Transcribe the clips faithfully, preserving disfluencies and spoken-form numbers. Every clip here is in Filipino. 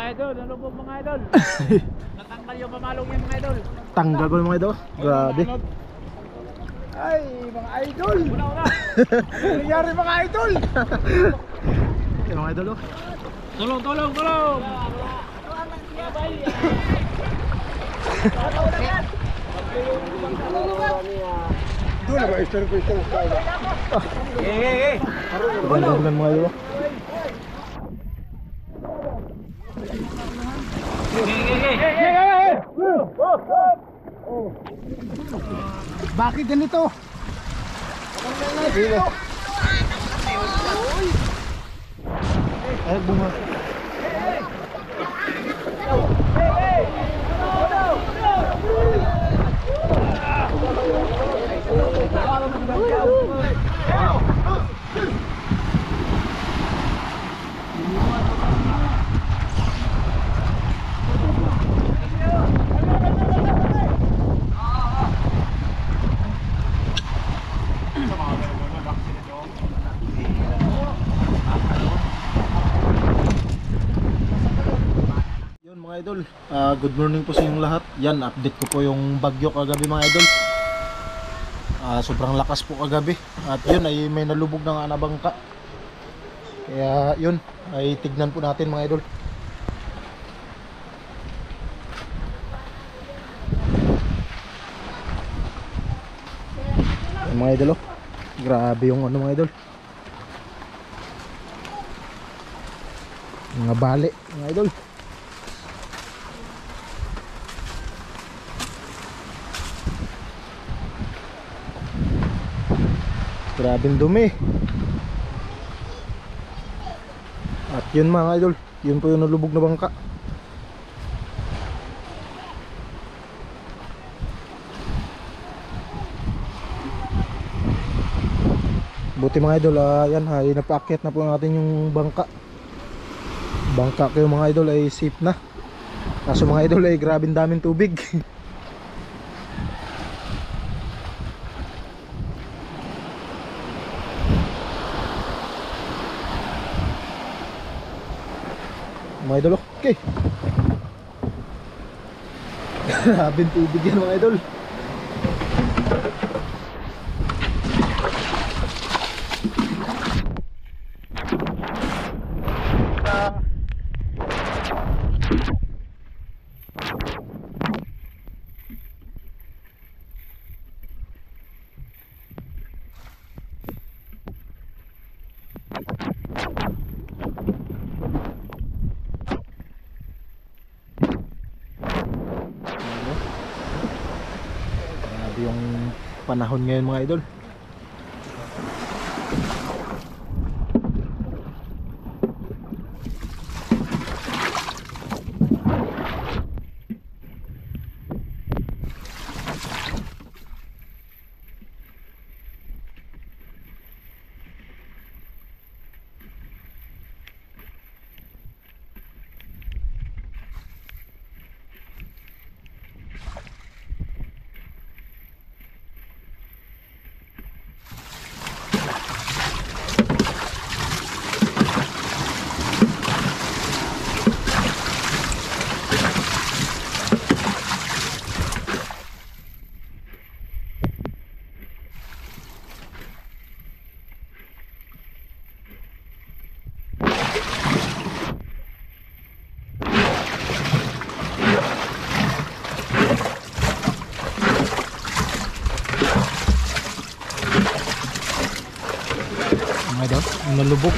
idol, nalubog mga idol. Natanggal yung pamalong yan mga idol. Tanggal ko mga idol. Grabe. Ay, mga idol. Una, una. Ano nangyari mga idol? Yan mga idol oh. Tulong, tulong, tulong. Doon ba istor ko istor ko. Eh, eh, eh. Ganda-ganda mga idol. Bakit ganito? Ay bunga. Mga idol, uh, good morning po sa inyong lahat. Yan, update ko po yung bagyo kagabi mga idol. uh, Sobrang lakas po kagabi. At yun ay may nalubog na nga na bangka. Kaya yun, ay tignan po natin mga idol. Yan, mga idol oh. Grabe yung ano mga idol. Mga bali mga idol. Grabing dumi. At yun mga idol, yun po yung nalubog na bangka. Buti mga idol, uh, yan ay napaakyat na po natin yung bangka. Bangka kayo mga idol ay safe na. Kaso mga idol ay grabing daming tubig. Mga idol, okay. Grabing tubig yan mga idol. Yung panahon ngayon mga idol. Mga idol, nalubog.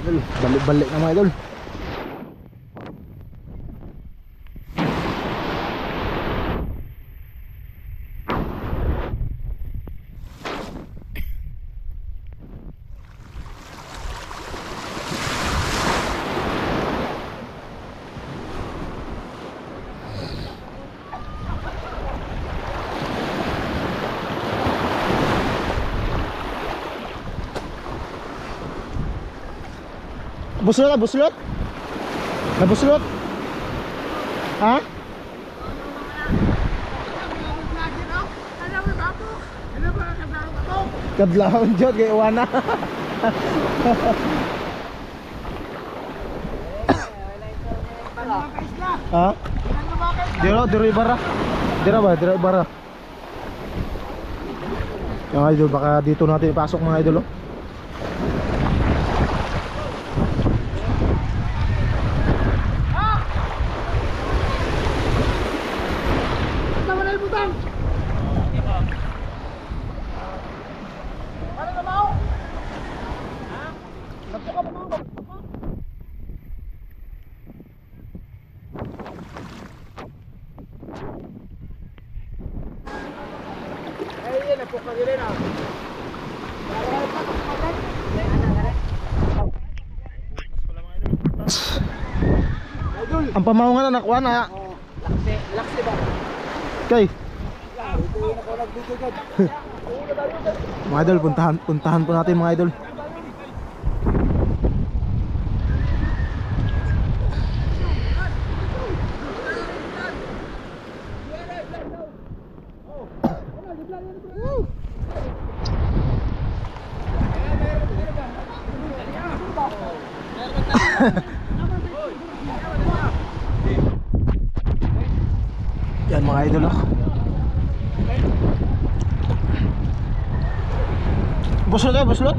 Idol, balik-balik na mga idol. Buslot na, buslot? Nabuslot? Ha? Kadlahon dyan, kaya iwana. Ha? Diro, diro ibara. Dira ba? Dira ibara. Yung idol, baka dito natin ipasok mga idol, oh. Ang pamaungan na nakuha na. Laksi, laksi ba? Kay. Mga idol, puntahan, puntahan po natin mga idol. Yan mga idol, oh. Buslot eh, buslot.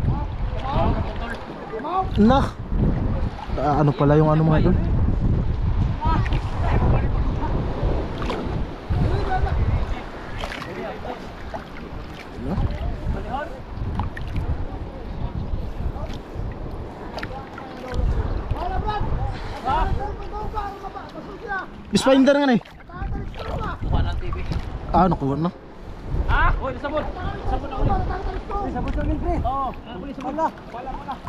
Nah. Ah, ano pala yung ano mga idol? Bispinder nga na eh. Kuha ng T V. Ah, nakuha na. Ah, oy, sabon. Sabon na ulit. Sabon sa amin, pre. Oo, sabon sabon na. Wala mo na.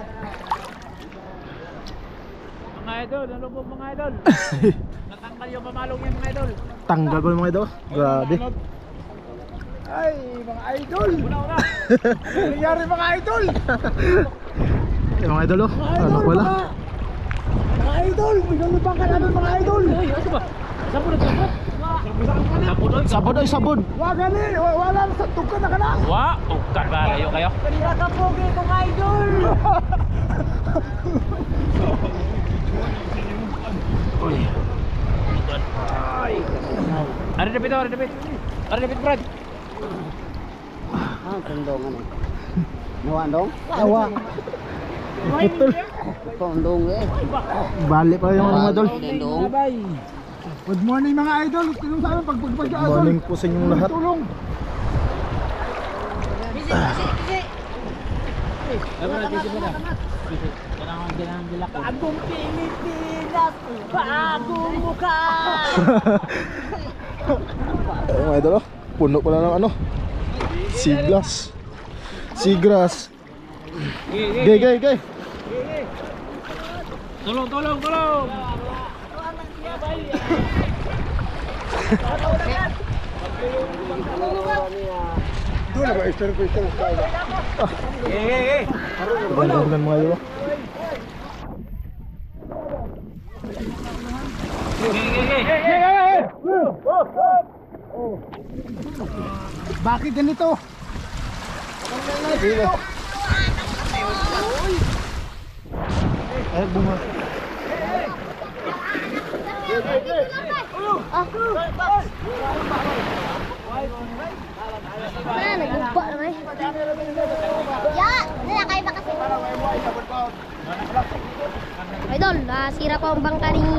Mga idol, ano po mga idol? Natanggal yung pamalong yan mga idol. Tanggal ko yung mga idol. Grabe. Ay, mga idol! Una una. Ano nangyari mga idol? Yung mga idol, oh. Mga Ano idol, pala? mga, mga idol! Binalubang ka namin mga idol! Uy, ano ba? Sabon na sabon. Sabon oy. Sabod ay sabod. Wag gani! wa- Wala na sa tugkan na ka na! Wa, ugkan ba kayo kayo? Kanina ka pogi kong idol! Uy. Ay. Ada debit, ada debit. Ada debit, Brad. Ah, tundongan eh. Nawaan dong? Tawa. Putol. Tundong eh. Bali pa yung ano mga idol. Tundong. Good morning mga idol! Tulong sa amin pagpagpag Good morning po sa inyong lahat. Tulong! Ano na dito mo na? Kailangan kailangan dilak. Bagong Pilipinas! Bagong mukha! Ayun mga idol, oh. Puno pala ng ano. Siglas. Sigras. Gay, gay, gay. Tolong, tolong, tolong. Doon ba? Istero ko istero ko. Hey, hey, hey. Ganda-ganda mga idol, oh. Bakit ganito? Ay, bunga. Wala, nagugba naman. Ya, nilakay pa kasi. Idol, nasira pa ang bangka ni...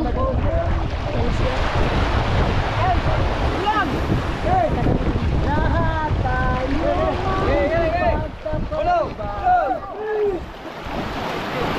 Lahat tayo magkapagpapalog.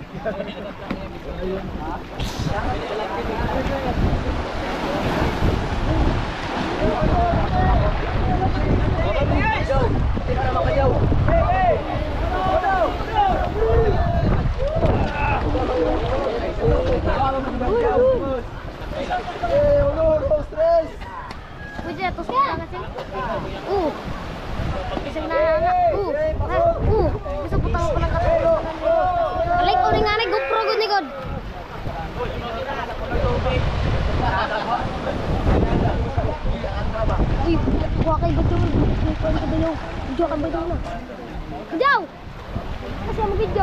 Pwede na, tos ka lang kasi. Oo. Isang na na. Oo. Oo. Gusto po tayo pa ng katulo. Alay ko rin nga na, GoPro good ni God. Uy, kuha kayo ba ito? Kuha kayo ba ito? Video ka ba ito na? Video! Kasi ang video.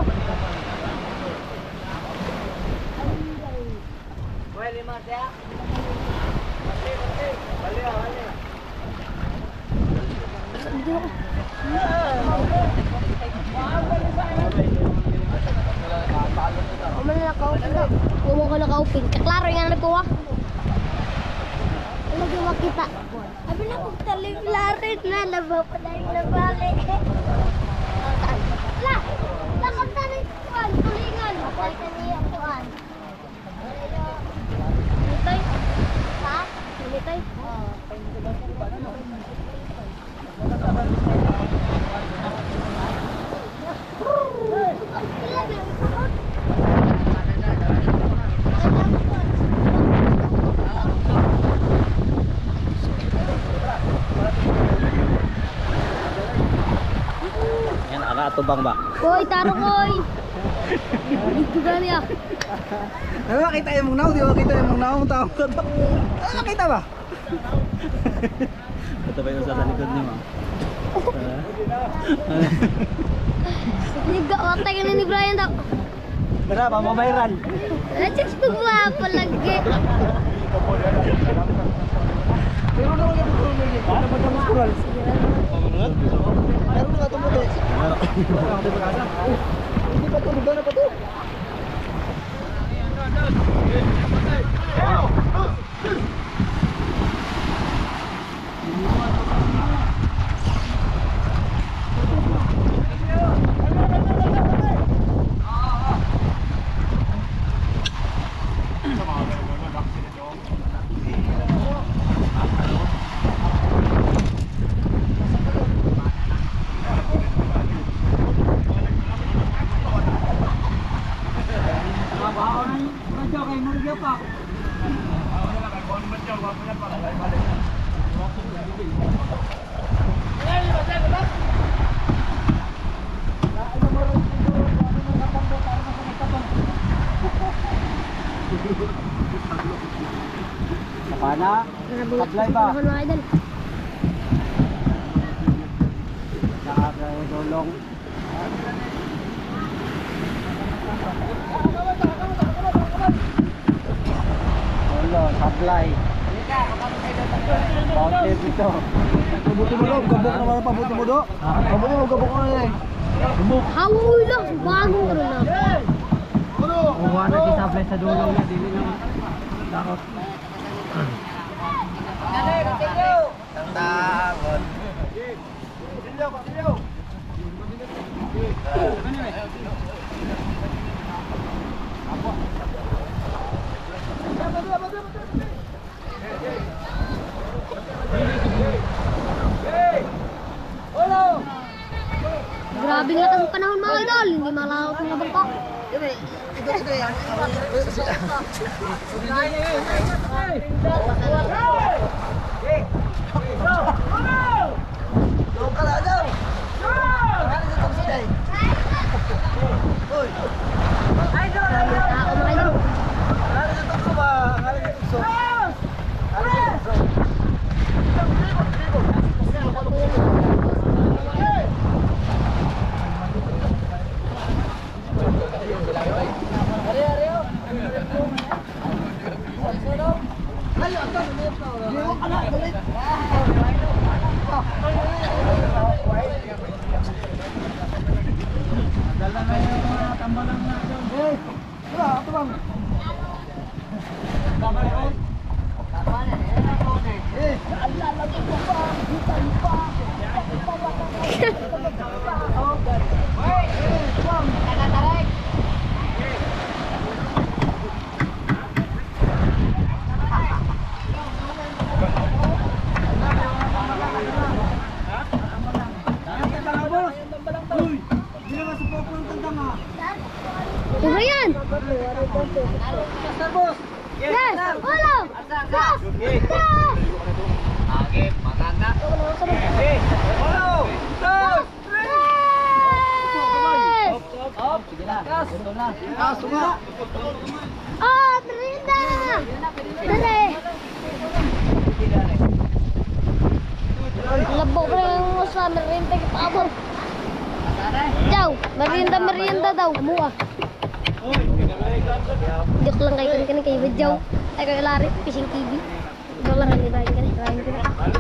Video ko. Umano na ka-open daw. Huwag ko na ka-open. Kaklaro yung ano po ah. Ano yung makita? Abi na kong taliplarit na. Labaw pa na yung nabalik. La! Lakad na rin kuhan. Tulingan. Matay ka niya kuhan. Militay? Ha? Militay? Oo. Yan, ara tubang ba? Koy, taro koy! Dito gani ah. Ano makita yung mong naw? Di ba makita yung mong naw? Tao ka to. Ano makita ba? Ito ba yung sa likod niyo? Liga, watay ka na ni Brian daw. Tara, pamabayran. Let's pagwapo lagi. Pero na lang yung kural mo. Ano ba yung kural? Meron na ito mo eh. Hindi pa ito, na pa ito. Kapana? Apply ba? Nakakadulong. Ulo, supply. Bakit dito? Pabuti mo do, gabok naman ang pabuti mo do. Pabuti mo, gabok mo na eh. Hawoy lang, bagong rin na. Kuha na si supply sa dulong na. Dili na. Dakot. Tangon. Grabe nga ang panahon mga idol, hindi malawak ng bangka. Tao mga idol. Agit, matanda. Okay. Follow! Dos! Yes! Up! Sige na. Ito na. Ah, sunga. Oh, Trinda! Dali! Labo ko rin yung sa merienda kita abon. Jaw, merienda merienda daw. Mua. Joke lang kayo kan kayo Jaw. Ay kayo lari, fishing T V. Joke lang kayo Ryan kan, Ryan kan.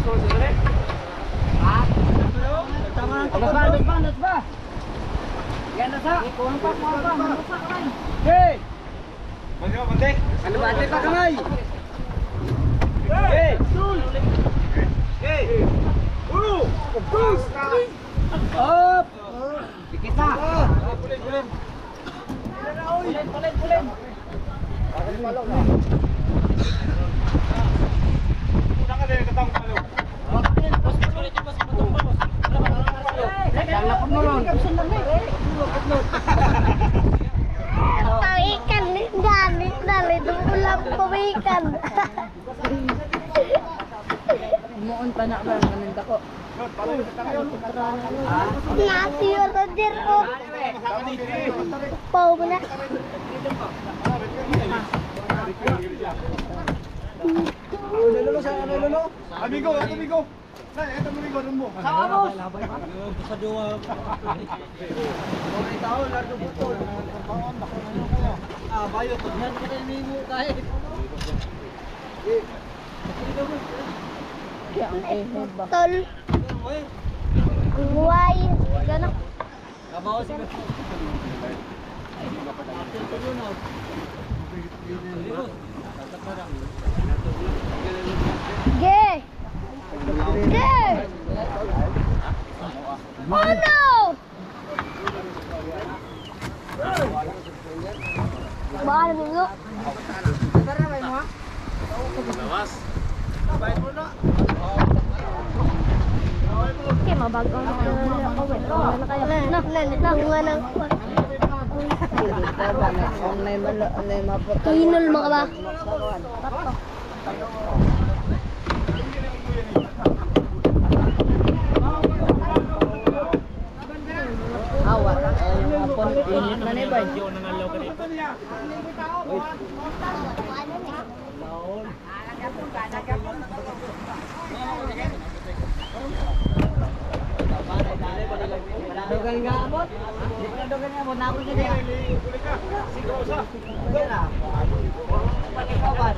Alas ba? Alas ba? Alas ba? Yan na sa. Kuha pa, kuha pa. Manusa ka man. Hey! Bante, bante. Ano ba? Ate pa kamay. Hey! Hey! Ulo! Dos! Up! Dikit na. Pulen, pulen. Pulen, pulen, pulen. Una ka din, katang palo. Jangan lapor nulun. Pawikan, dali, dali, ulam pawikan. Muon pa na ba kanang dako. Nasi yun, Roger, oh. Pau mo na. Lolo sa ano lolo? Amigo, amigo. Nay, eto amigo mo. Sama mo. Sa duwa. Oi tao lardo butol. Ah, bayo to. Yan ka ni mo kahit. Tol. Buhay. Gana. Kabaw si. Ge. Ge. Oh no. Bahan dulu. Okay, mabago na ako. Na kayo. Na, na, na, nga nang. Online man online mapot. Hinul mo ka ba? Awa. Mapon init na ni bay. Dogan nga abot. Di pa dogan nga abot. Nako niya. Sige. Pagkawan.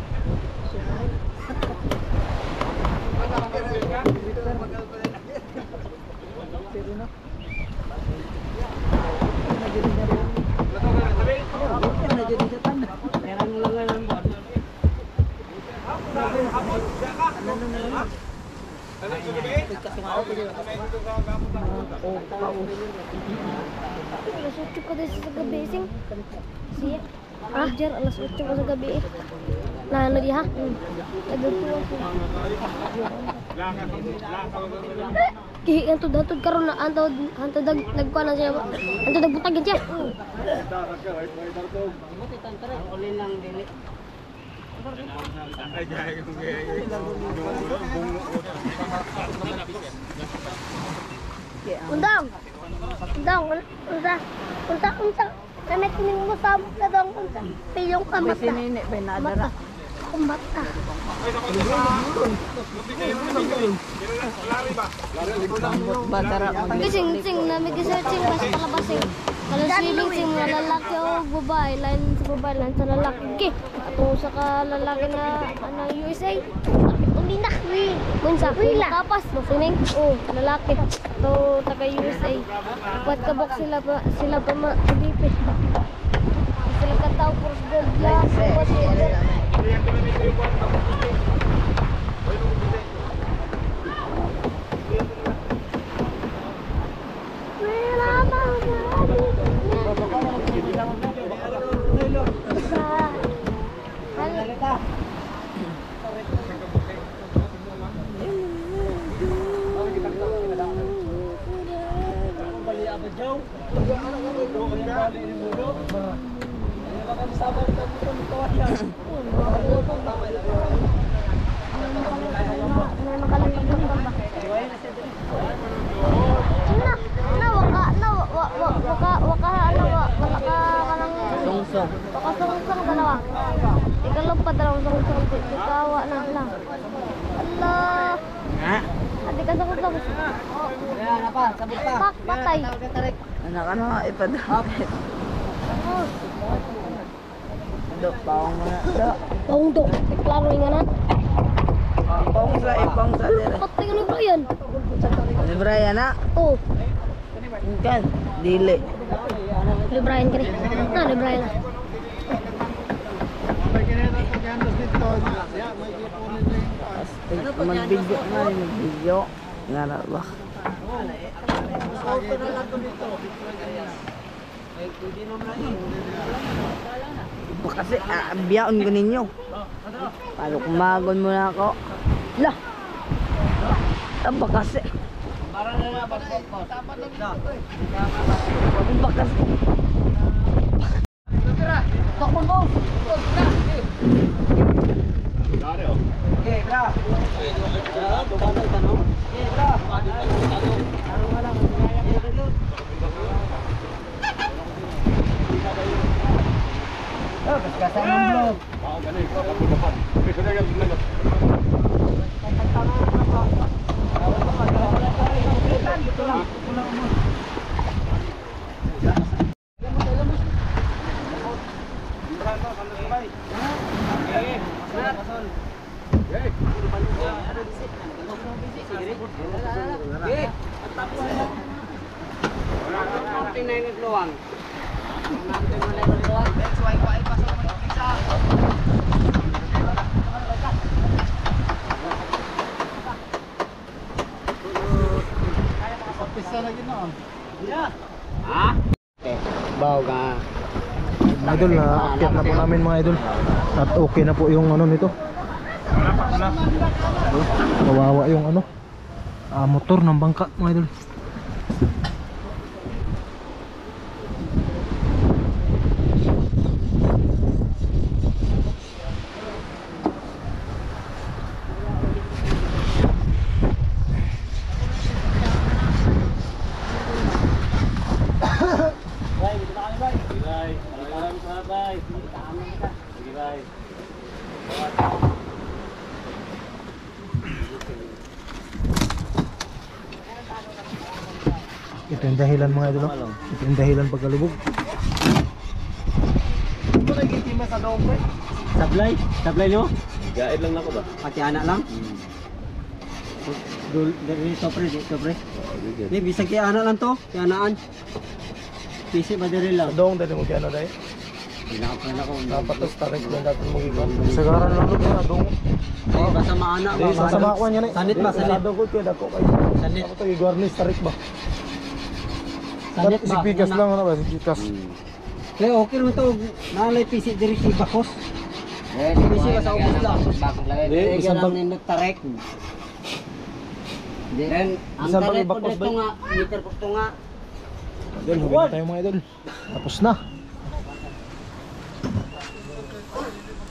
Alas ocho ko din sa gabi, sing. Siya. Roger, alas ocho ko sa gabi. Nano di ha? Nagatuwa ko. Kihi ang tudhatod karon na antod antod dag nagkuha na siya. Antod nagbutagin siya. Uli lang dili. Undang. Undang, unsa? Unsa unsa? Kamit ning mo sa ka dong unsa? Piyong kamata. Kasi nini bay nadara. Kumata. Badara mag. Sing sing na may searching ba sa kalabasing. Kalau swimming sing mga lalaki o babae, lain sa babae, lain sa lalaki. Okay. Kung sa ka lalaki na ano, U S A, hindi na. Kung sa kapas, mo swimming, oh, lalaki. To taga U S A. Buat kabok sila pa, sila pa ma, dipit. Sila kataw por gold glass, buat sila. Kawa na lang. Allah. Ha? Adi ka sakot lang. Ayan, apa, sabot pa. Pak, patay. Anak ano, ipadapit. Do, pawang mo na. Do. Bawang do. Klaro nga na. Pawang sa ipang sa dire. Patay ka ni Brian. Ano Brian na? Oh, Kan, dili. ni Brian ka ni. Na, ni Brian na. Mag-video na, mag-video. Nga na ba? Iba kasi, aabiyaon ko ninyo. Paano kumagon mo na ako? Lah! Aba kasi. Aba kasi. Takbo mo. Okay, bra. Okay, bra. Oh, kasama mo. Baw ka. Mga idol, na-akyat na po namin mga idol. At okay na po yung ano nito. Kawawa yung ano, ah, motor ng bangka mga idol. Ito yung dahilan mga idol. oh. Ito yung dahilan pagkalubog. Sablay? Sablay no? Gaid lang nako ba? Pati anak lang? Dul, dito pre, dito pre. Di, bisag kaya anak lang to, kaya anaan. Pisi ba diri lang? Dong, dali mo kaya ano dahil? Pinakapan ako. Napatos tarik lang natin mo iba. Sagaran lang doon na dong. Di, basta maana ba? Di, sasamakuan niya na. Sanit ba, sanit? Sanit ko kayo, dako kayo. Sanit. Ako ito, i-garnish tarik ba? Sanit ba? Sipikas lang ano ba, sipikas. Kaya okay naman to, nalay pisi diri si Bakos. Eh, pisi ba sa ubos lang? Di, Kaya isang lang pag... nindot tarek. Then, ang Isang tarek ko pag-ibakos dito ba? nga, meter ko ito nga. Idol, hugin na tayo mga idol. Tapos na.